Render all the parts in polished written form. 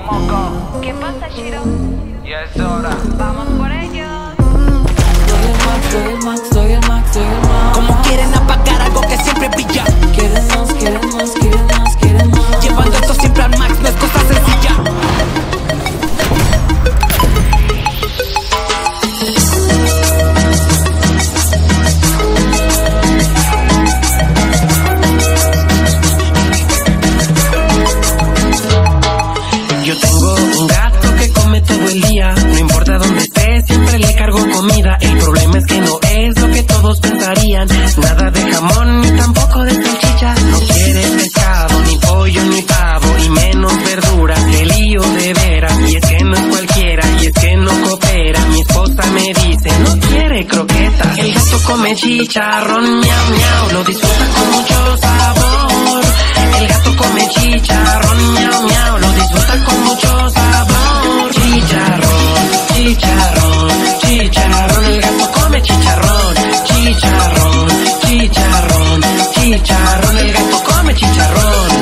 Juanco. ¿Qué pasa, Shiro? Ya es hora. Vamos por ellos. Soy el Max, soy el Max, soy el Max. Como quieren apagar algo que siempre brilla. Quieren más, quieren más, quieren más, quieren más. Llevando esto siempre al max, no es cosa sencilla. Yo tengo un gato que come todo el día. No importa dónde esté, siempre le cargo comida. El problema es que no es lo que todos pensarían. Nada de jamón ni tampoco de salchicha. No quiere pescado, ni pollo, ni pavo, y menos verduras. Qué lío de veras. Y es que no es cualquiera, y es que no coopera. Mi esposa me dice, no quiere croquetas. El gato come chicharrón, miau, miau. Lo disfruta con mucho sabor. El gato come chicharrón, miau, miau. Lo disfruta con mucho sabor. Chicharrón, chicharrón, chicharrón. El gato come chicharrón, chicharrón, chicharrón, chicharrón. El gato come chicharrón.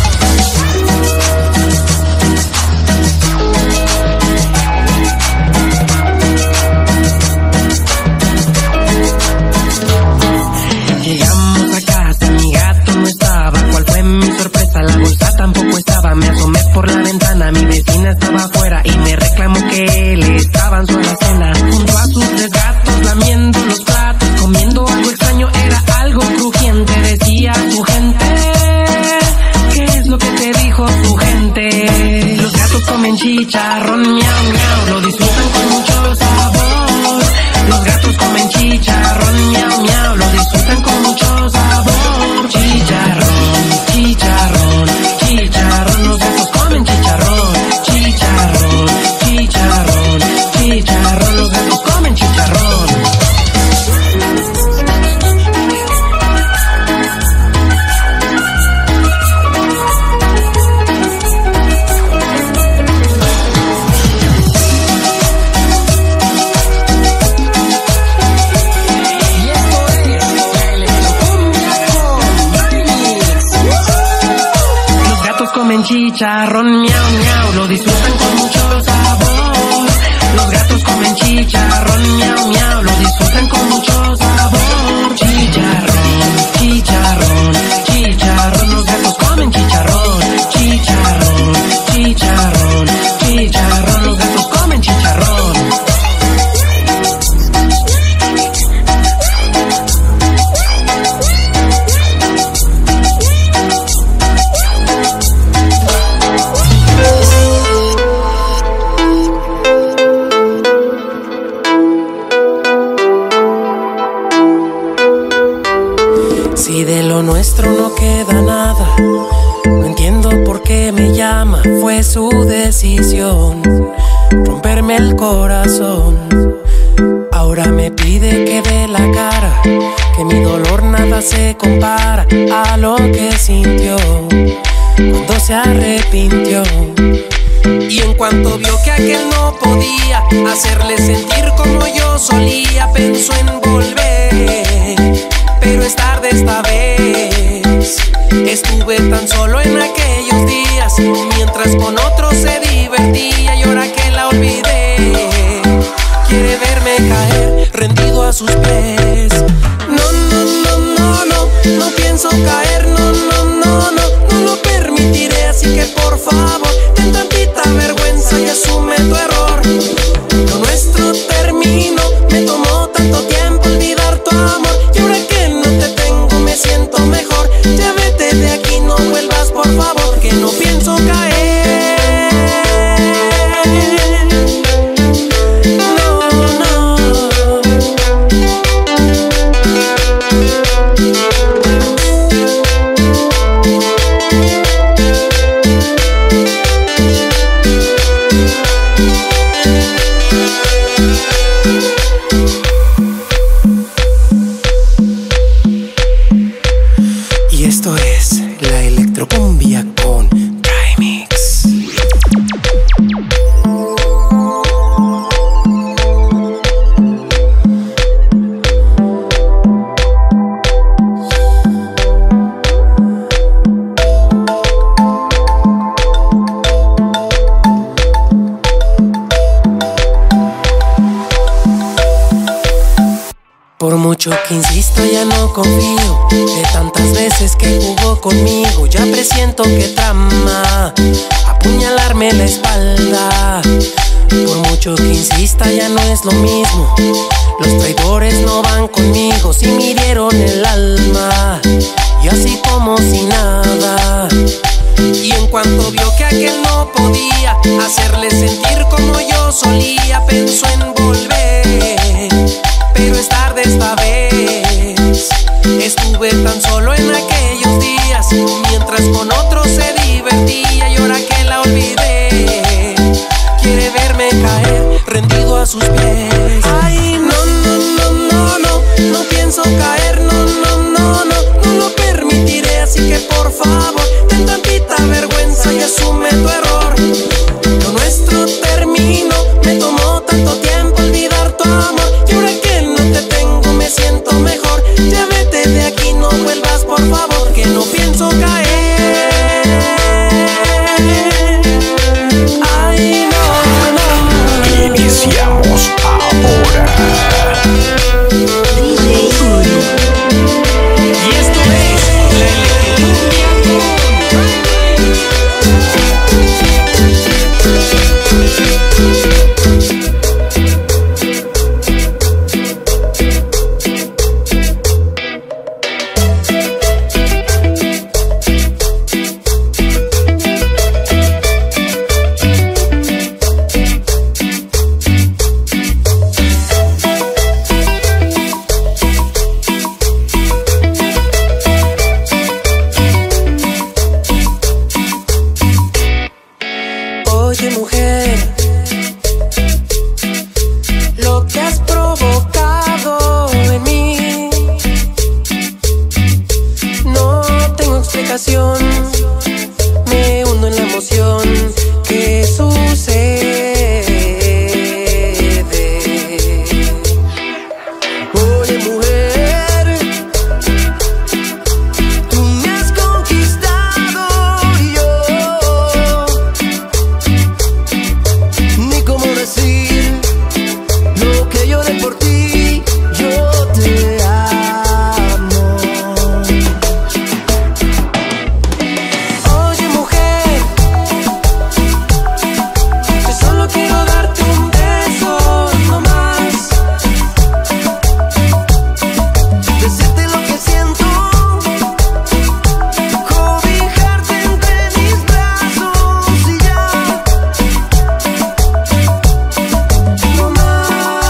Llegamos a casa, mi gato no estaba. ¿Cuál fue mi sorpresa? La bolsa tampoco estaba. Me asomé por la ventana, mi vecina estaba afuera y me reclamó que él estaba en su alacena. Junto a sus tres gatos, lamiendo los platos, comiendo algo extraño, era algo crujiente. Decía su gente, ¿qué es lo que te dijo su gente? Los gatos comen chicharrón, miau, miau. Lo disfrutan con mucho sabor. Los gatos comen chicharrón, miau, miau. Lo disfrutan con mucho sabor. Chicharrón, chicharrón, chicharrón. Los gatos comen chicharrón, chicharrón, chicharrón, chicharrón. Los gatos comen chicharrón. Comen chicharrón, miau, miau. Lo disfrutan con mucho sabor. Los gatos comen chicharrón, miau, miau. Lo disfrutan con mucho sabor. Chicharrón, chicharrón, chicharrón. Los gatos comen chicharrón, chicharrón, chicharrón, chicharrón. Los gatos comen chicharrón. Si de lo nuestro no queda nada, no entiendo por qué me llama. Fue su decisión romperme el corazón. Ahora me pide que dé la cara, que mi dolor nada se compara a lo que sintió cuando se arrepintió. Y en cuanto vio que aquel no podía hacerle sentir como yo solía, pensó en volver, pero es tarde esta vez. Estuve tan solo en aquellos días, mientras con otros se divertía. Y ahora que la olvidé, quiere verme caer rendido a sus pies. No, no, no, no, no, no pienso caer. No, no, no, no, no lo permitiré. Así que por favor, ten tantita vergüenza y asume tu error. Lo nuestro terminó, me tomó tanto tiempo olvidar tu amor. Y ahora que no te tengo me siento mejor. Ya vete de aquí, no vuelvas por favor, que no pienso caer. No, no. mucho que insisto ya no confío, de tantas veces que jugó conmigo. Ya presiento que trama apuñalarme la espalda. Por mucho que insista ya no es lo mismo, los traidores no van conmigo. Si me hirieron el alma y así como si nada. Y en cuanto vio que aquel no podía hacerle sentir como yo solía, pensó en volver, pero es tarde esta vez. Estuve tan solo en aquellos días, mientras con otros se divertía. Y ahora que la olvidé, quiere verme caer rendido a sus pies. Ay, no, no, no, no, no, no pienso caer, no, no, no, no, no lo permitiré. Así que por favor, ten tantita vergüenza y asume tu error. Lo nuestro terminó, me tomó tanto tiempo olvidar tu amor. Y ahora que no te tengo me siento mejor. Ya vete de aquí, no vuelvas por favor, que no pienso caer. Ay, no, no. Iniciamos ahora. DJ Uri. Y esto es la Oye mujer, lo que has provocado en mí, no tengo explicación, me hundo en la emoción que sucede. Oye mujer, tú me has conquistado y yo ni cómo decir lo que yo de por ti. Yo te amo. Oye mujer, yo solo quiero darte un beso, no más. Decirte lo que siento, cobijarte entre mis brazos y ya. No más.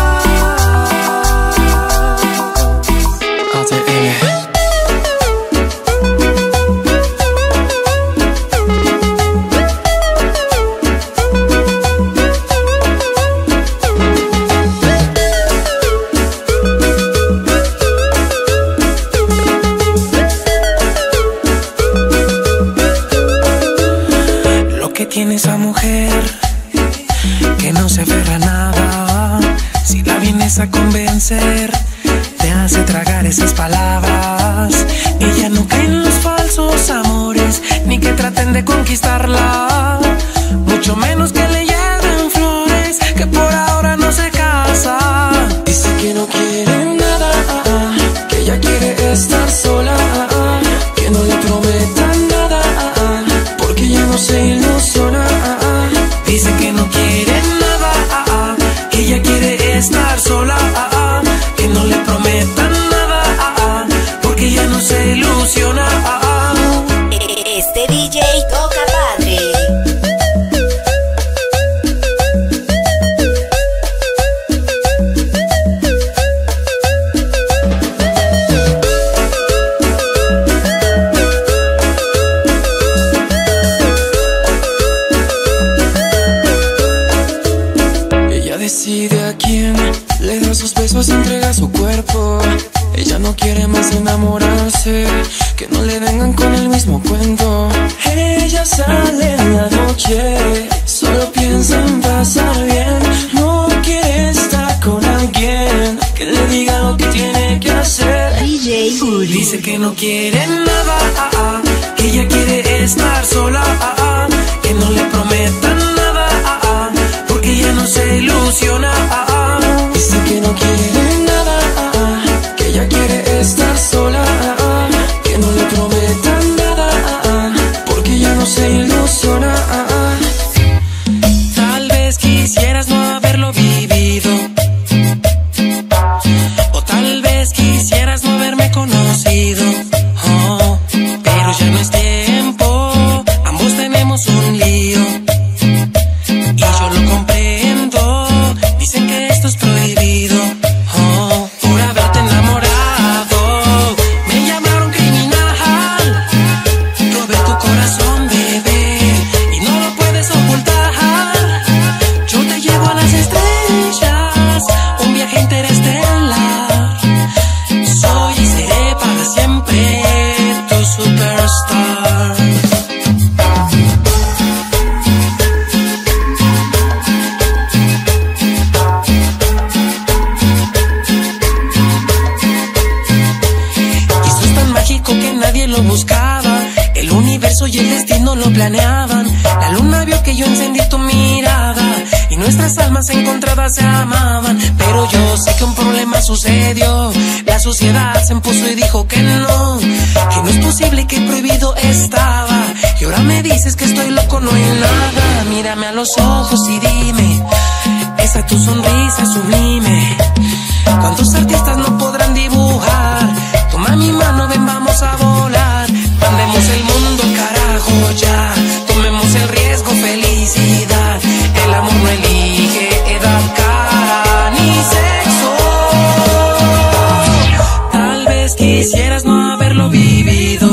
Lo que tiene esa mujer, que no se aferra a nada. Si la vienes a convencer, te hace tragar esas palabras. Ella no cree en los falsos amores, ni que traten de conquistarla, mucho menos que le lleven flores, que por ahora no se casa. Dice que no quiere nada, que ella quiere estar sola, que no le prometan nada, porque ella no se ilusiona. Dice que no quiere nada, que ella quiere estar sola, que no le prometan nada, porque ella no se ilusiona. Este DJ toca padre. Ella decide a quién le da sus besos, entrega su cuerpo. Ella no quiere más enamorarse, que no le vengan con el mismo cuento. Ella sale en la noche, solo piensa en pasar bien. No quiere estar con alguien que le diga lo que tiene que hacer. DJ Uri. Dice que no quiere nada, que ella quiere estar sola, que no le prometan nada, porque ella no se ilusiona. Dice que no quiere nada, que ella planeaban. La luna vio que yo encendí tu mirada y nuestras almas encontradas se amaban. Pero yo sé que un problema sucedió. La sociedad se impuso y dijo que no es posible, que prohibido estaba. Y ahora me dices que estoy loco, no hay nada. Mírame a los ojos y dime, esa tu sonrisa sublime, ¿cuántos artistas no podrán dibujar? Toma mi mano, ven, vamos a volar. Mandemos el mundo al carajo ya. Tomemos el riesgo, felicidad. El amor no elige edad, cara ni sexo. Tal vez quisieras no haberlo vivido,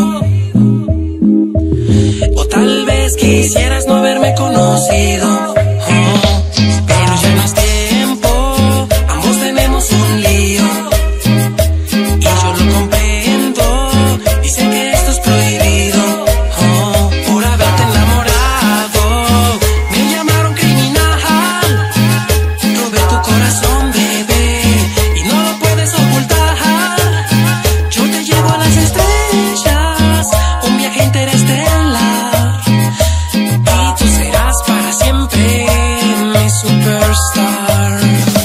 o tal vez quisieras no haberme conocido. Pero ya no es tiempo, ambos tenemos un lío. Y yo lo comprendo, y sé que esto es prohibido. Por haberte enamorado, me llamaron criminal. Robé tu corazón, bebé, y no lo puedes ocultar. Yo te llevo a las estrellas, un viaje interestelar. Y tú serás para siempre mi superstar.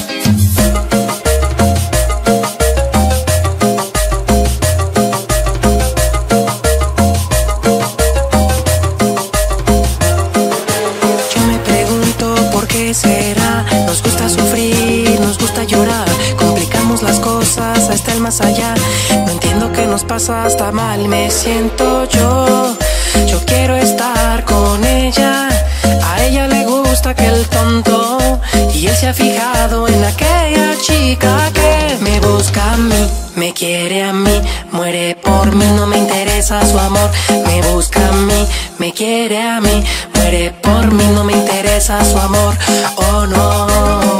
Yo me pregunto por qué será. Nos gusta sufrir, nos gusta llorar. Complicamos las cosas hasta el más allá. No entiendo qué nos pasa, hasta mal me siento yo. Yo quiero estar con ella. A ella le gusta aquel tonto y él se ha fijado en aquella chica que me busca a mí, me quiere a mí, muere por mí, no me interesa su amor. Me busca a mí, me quiere a mí, muere por mí, no me interesa su amor. Oh no.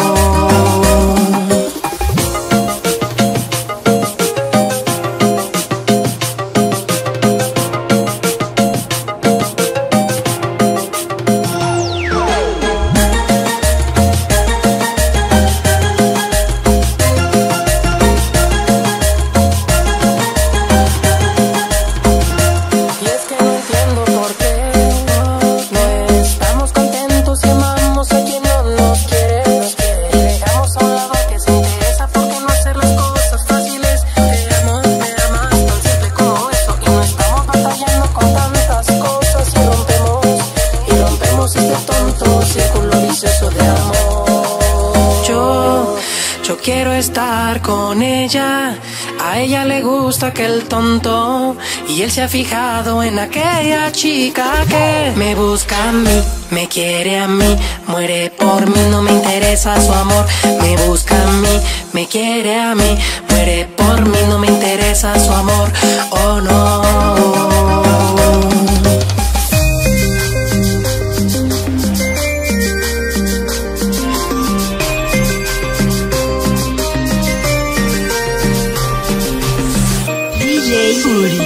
Y es que no entiendo por qué no estamos contentos y amamos a quien no nos quiere, y dejamos a un lado al que se interesa. ¿Por qué no hacer las cosas fáciles? Te amo, me amas, tan simple como eso. Y no estamos batallando con tantas cosas y rompemos este tonto círculo vicioso de amor. Yo quiero estar con ella. A ella le gusta aquel tonto y él se ha fijado en aquella chica que me busca a mí, me quiere a mí, muere por mí, no me interesa su amor. Me busca a mí, me quiere a mí, muere por mí, no me interesa su amor. Oh no. DJ Uri.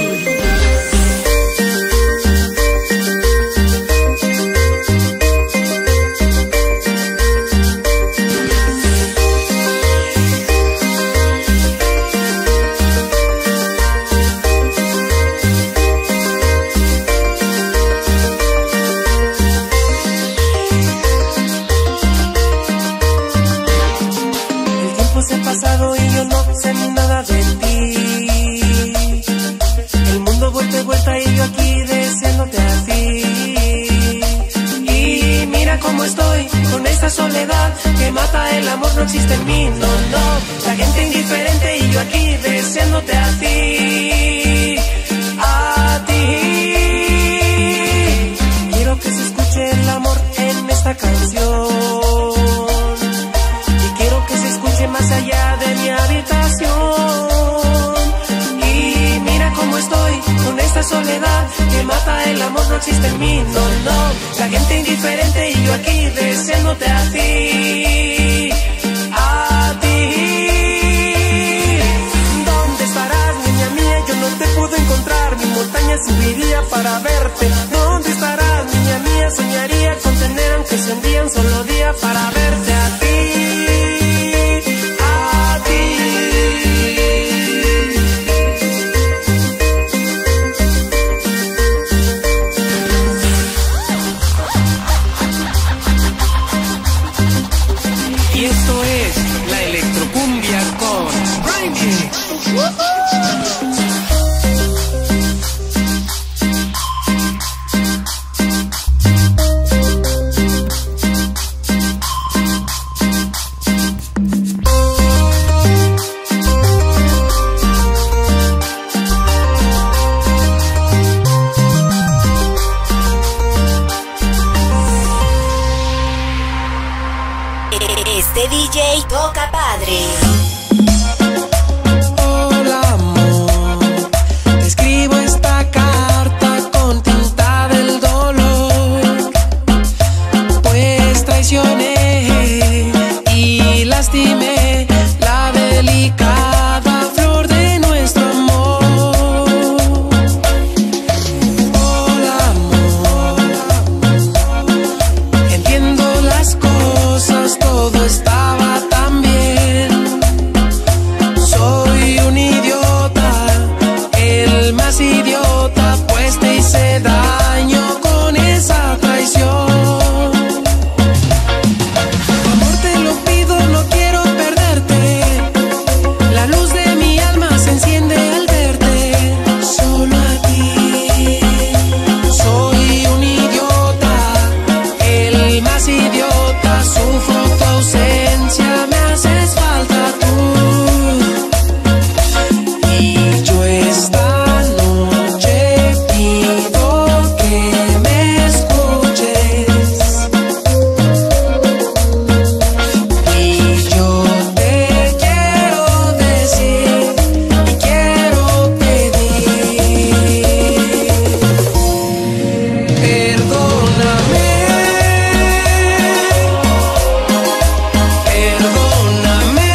El tiempo se ha pasado y yo no sé nada de ti. El mundo vuelve y vuelta y yo aquí deseándote a ti. Y mira cómo estoy con esta soledad que mata el amor, no existe en mí, no, no. La gente indiferente y yo aquí deseándote a ti. A ti. Quiero que se escuche el amor en esta canción. Y quiero que se escuche más allá de mi habitación. Y mira cómo estoy con esta soledad que mata el amor, no existe en mí, no, no. La gente indiferente y yo aquí deseándote a ti. A ti. ¿Dónde estarás, niña mía? Yo no te pude encontrar. Mi montaña subiría para verte. ¿Dónde estarás, niña mía? Soñaría con tener aunque sea un día, un solo día para verte a ti. A ti. Electrocumbia con Remix. Este DJ toca padre. Hola amor, te escribo esta carta con tinta del dolor, pues traicioné y lastimé la delicada flor de nuestro amor. Hola amor, entiendo las cosas, todo estaba tan bien. Soy un idiota, el más idiota, pues te hice daño con esa traición. Amor, te lo pido, no quiero perderte. La luz de mi alma se enciende al verte, solo a ti. Soy un idiota, el más idiota, sufro tu ausencia, me haces falta tú. Y yo esta noche pido que me escuches. Y yo te quiero decir y quiero pedir, perdóname. Perdóname,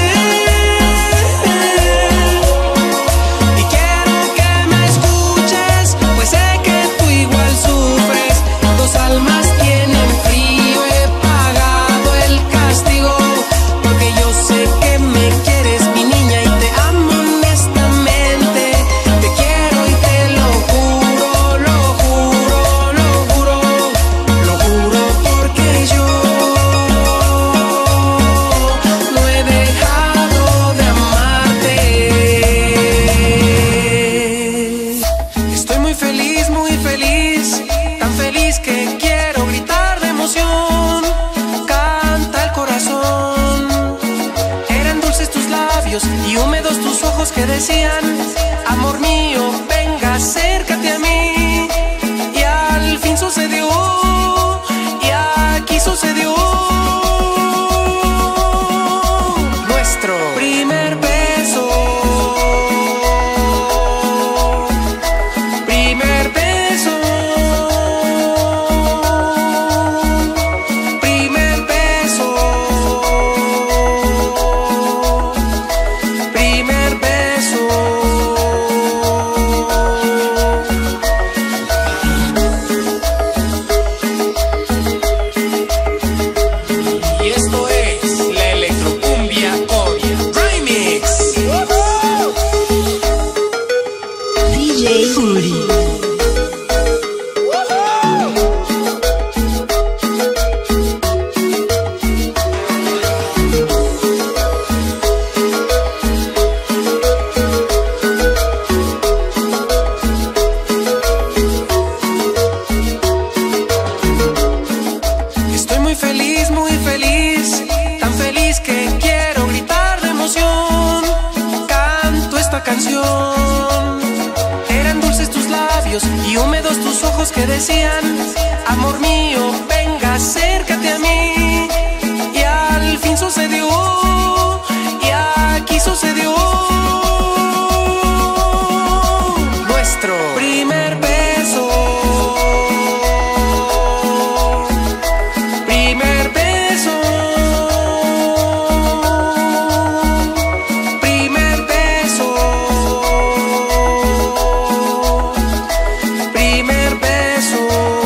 y quiero que me escuches, pues sé que tú igual sufres. Dos almas tienen frío, he pagado el castigo, porque yo sé que me quieres, mi niña, y te amo honestamente. Te quiero y te lo juro, lo juro, lo juro, lo juro, porque yo no he dejado de amarte. Estoy muy feliz, tan feliz que quiero gritar de emoción. Canta el corazón. Eran dulces tus labios y húmedos tus ojos que decían: amor mío, venga, acércate a mí. Y al fin sucedió, y aquí sucedió nuestro primer beso. Primer beso. Primer beso. Primer beso. Y esto es la Electrocumbia con Remix. DJ Uri. Estoy muy feliz, tan feliz que quiero gritar de emoción. Canto esta canción. Eran dulces tus labios y húmedos tus ojos que decían: amor mío, venga, acércate a mí. Y al fin sucedió, y aquí sucedió nuestro primer beso. Primer beso. Primer beso. Primer beso.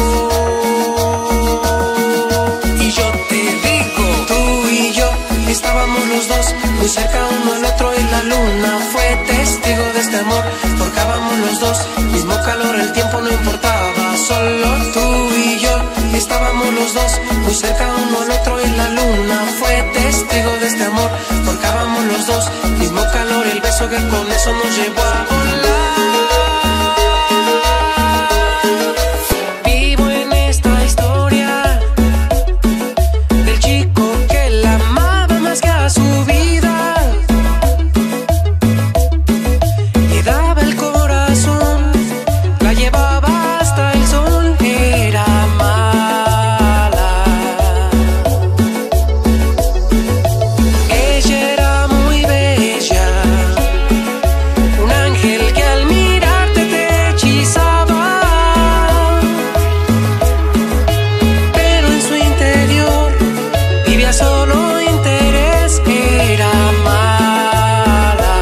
Y yo te digo, tú y yo estábamos los dos muy cerca uno al otro, y la luna fue testigo de este amor. Forjábamos los dos, mismo calor, el tiempo no importaba, solo tú y yo estábamos los dos muy cerca uno al otro, y la luna fue testigo de este amor. Forjábamos los dos, que con eso nos llevó a volar. Vivo en esta historia del chico que la amaba más que a su vida. Le daba el corazón, la llevaba hasta el sol. Era mala. Ella era muy bella, un ángel que al mirarte te hechizaba, pero en su interior vivía solo interés. Era mala,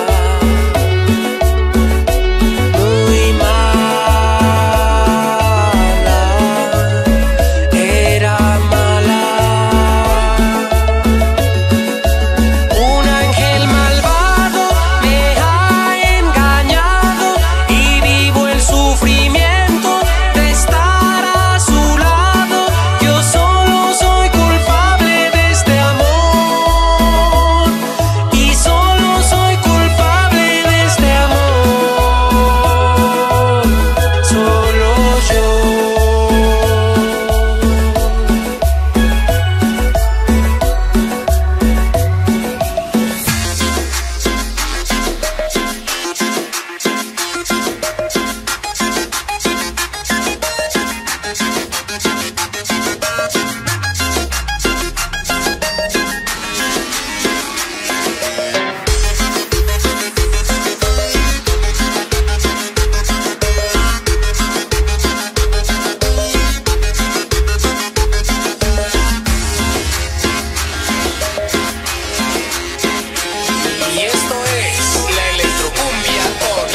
muy mala, era mala. Un ángel malvado me ha engañado y vivo el sufrimiento de estar a su lado. Yo solo soy culpable de este amor y solo soy culpable de este amor. Solo yo. Y esto es la electrocumbia on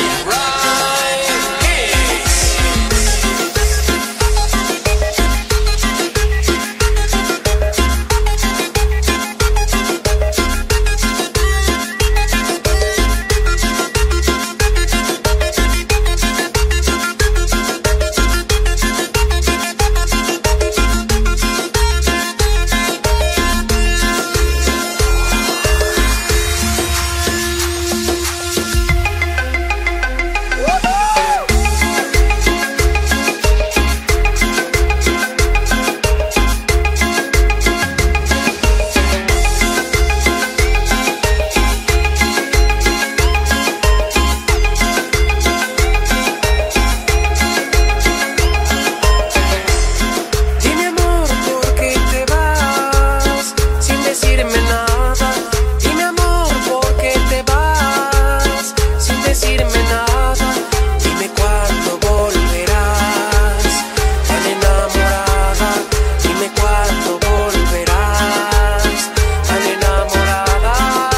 Dime amor, ¿por qué te vas sin decirme nada? Dime amor, ¿por qué te vas sin decirme nada? Dime cuándo volverás tan enamorada. Dime cuándo volverás tan enamorada.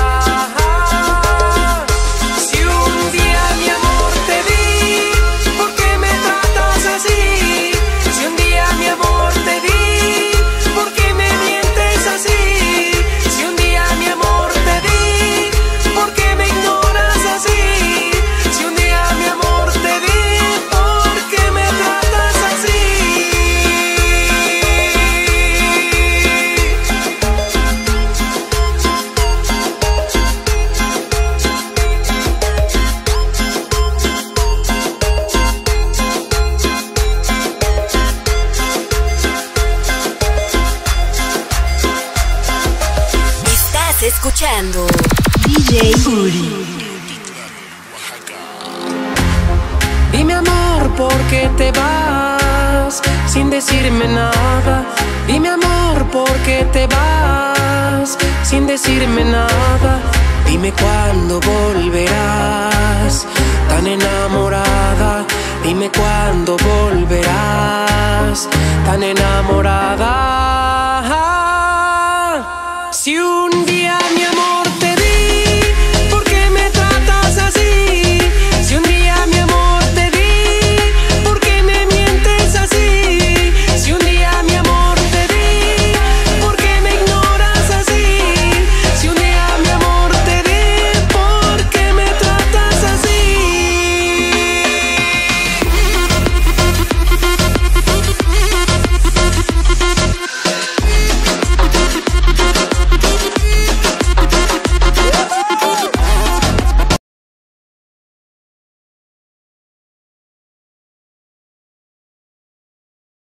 Si un día mi amor te di, ¿por qué me tratas así? Si un día mi amor te di, ¿por qué me mientes así? Si un día mi amor te di, ¿por qué me ignoras así? Si un día mi amor te di, ¿por qué me tratas así? Estás escuchando DJ Uri. Dime amor, ¿por qué te vas sin decirme nada? Dime amor, ¿por qué te vas sin decirme nada? Dime cuándo volverás tan enamorada. Dime cuándo volverás tan enamorada. Si